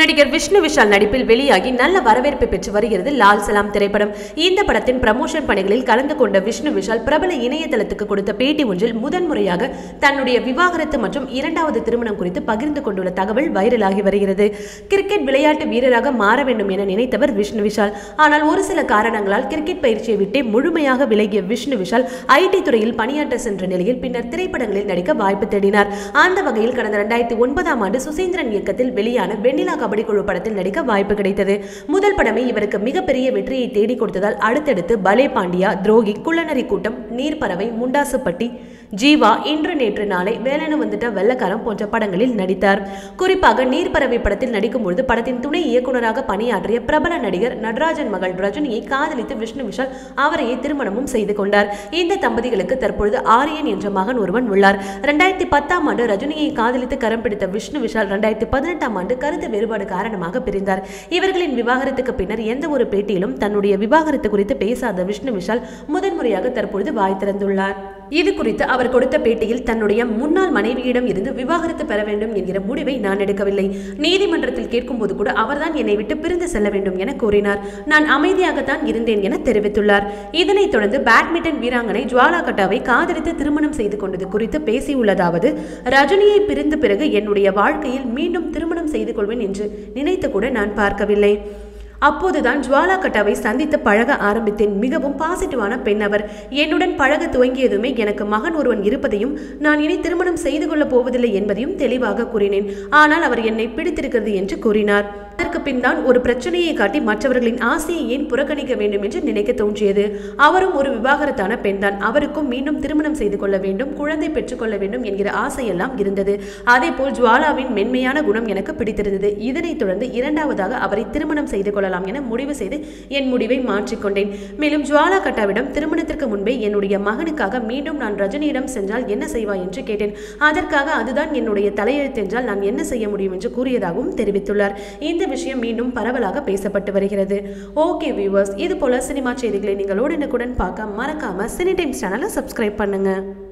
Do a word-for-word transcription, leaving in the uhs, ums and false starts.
நடிகர் விஷ்ணு விஷால் நடிப்பில் வெளியாகி நல்ல வரவேற்பை பெற்று வருகிறது லால் சலாம் திரைப்படம். இந்த படத்தின் ப்ரமோஷன் பணிகளில் கலந்து கொண்ட விஷ்ணு விஷால் பிரபல இணையதளத்துக்கு கொடுத்த பேட்டி ஒன்றில் முதன்முறையாக தன்னுடைய விவாகரத்து மற்றும் இரண்டாவது திருமணம் குறித்து பகிர்ந்து கொண்டுள்ள தகவல் வைரலாகி வருகிறது. கிரிக்கெட் விளையாட்டு வீரராக மாற வேண்டும் என நினைத்தவர் விஷ்ணு விஷால். ஆனால் ஒரு சில காரணங்களால் கிரிக்கெட் பயிற்சியை விட்டே முழுமையாக விலகிய விஷ்ணு விஷால் ஐடி துறையில் பணியாற்ற சென்ற நிலையில் பின்னர் திரைப்படங்களில் நடிக்க வாய்ப்பு தேடினார். அந்த வகையில் கடந்த இரண்டாயிரத்தி ஒன்பதாம் ஆண்டு சுசீந்திரன் இயக்கத்தில் வெளியான வெண்ணிலா கபடி குழு படத்தில் நடிக்க வாய்ப்பு கிடைத்தது. முதல் படமே இவருக்கு மிகப்பெரிய வெற்றியை தேடி கொடுத்ததால் அடுத்தடுத்து பலே பாண்டியா, துரோகி, குள்ளநரி கூட்டம், நீர்ப்பறவை, முண்டாசுப்பட்டி, ஜீவா, இன்று நேற்று நாளை, வேலனு வந்துட்ட வெள்ளக்காரம் போன்ற படங்களில் நடித்தார். குறிப்பாக நீர்ப்பறவை படத்தில் நடிக்கும்போது படத்தின் துணை இயக்குநராக பணியாற்றிய பிரபல நடிகர் நடராஜன் மகள் ரஜினியை காதலித்து விஷ்ணு விஷால் அவரையே திருமணமும் செய்து கொண்டார். இந்த தம்பதிகளுக்கு தற்பொழுது ஆரியன் என்ற மகன் ஒருவன் உள்ளார். இரண்டாயிரத்தி பத்தாம் ஆண்டு ரஜினியை காதலித்து கரம் பிடித்த விஷ்ணு விஷால் இரண்டாயிரத்தி பதினெட்டாம் ஆண்டு கருத்து வேறுபாடு காரணமாக பிரிந்தார். இவர்களின் விவாகரத்துக்கு பின்னர் எந்த ஒரு பேட்டியிலும் தன்னுடைய விவாகரத்து குறித்து பேசாத விஷ்ணு விஷால் முதன்முறையாக தற்பொழுது வாய் திறந்துள்ளார். இது குறித்து அவர் கொடுத்த பேட்டியில் தன்னுடைய முன்னாள் மனைவியிடம் இருந்து விவாகரத்து பெற வேண்டும் என்கிற முடிவை நான் எடுக்கவில்லை. நீதிமன்றத்தில் கேட்கும்போது கூட அவர்தான் என்னை விட்டு பிரிந்து செல்ல வேண்டும் என கூறினார். நான் அமைதியாகத்தான் இருந்தேன் என தெரிவித்துள்ளார். இதனைத் தொடர்ந்து பேட்மிண்டன் வீராங்கனை ஜுவாலா கட்டாவை காதலித்து திருமணம் செய்து கொண்டது குறித்து பேசியுள்ளதாவது, ரஜினியை பிரிந்த பிறகு என்னுடைய வாழ்க்கையில் மீண்டும் திருமணம் செய்து கொள்வேன் என்று நினைத்து கூட நான் பார்க்கவில்லை. அப்போதுதான் ஜுவாலா கட்டாவை சந்தித்து பழக ஆரம்பித்தேன். மிகவும் பாசிட்டிவான பெண் அவர். என்னுடன் பழக துவங்கியதுமே எனக்கு மகன் ஒருவன் இருப்பதையும் நான் இனி திருமணம் செய்து கொள்ளப் போவதில்லை என்பதையும் தெளிவாக கூறினேன். ஆனால் அவர் என்னை பிடித்திருக்கிறது என்று கூறினார். அதற்கு பின் தான் ஒரு பிரச்சனையை காட்டி மற்றவர்களின் ஆசையை ஏன் புறக்கணிக்க வேண்டும் என்று நினைக்க தோன்றியது. அவரும் ஒரு விவாகரத்தான பெண் தான். அவருக்கும் மீண்டும் திருமணம் செய்து கொள்ள வேண்டும், குழந்தை பெற்றுக்கொள்ள வேண்டும் என்கிற ஆசையெல்லாம் இருந்தது. அதே போல் ஜுவாலாவின் மென்மையான குணம் எனக்கு பிடித்திருந்தது. இதனைத் தொடர்ந்து இரண்டாவதாக அவரை திருமணம் செய்து கொள்ள என முடிவு செய்து என் முடிவை மாற்றிக்கொண்டேன். மேலும் ஜுவாலா கட்டாவிடம் திருமணத்திற்கு முன்பே என்னுடைய மகனுக்காக மீண்டும் நான் ரஜினியிடம் சென்றால் என்ன செய்வாய் என்று கேட்டேன். அதற்காக அதுதான் என்னுடைய தலையெழுத்து என்றால் நான் என்ன செய்ய முடியும் என்று கூறியதாகவும் தெரிவித்துள்ளார். இந்த விஷயம் மீண்டும் பரவலாக பேசப்பட்டு வருகிறது. ஓகே வியூவர்ஸ், இது போல சினிமா செய்திகளை நீங்கள் உடனுக்குடன் பார்க்க மறக்காம சினி டைம்ஸ் சேனலை சப்ஸ்கிரைப் பண்ணுங்க.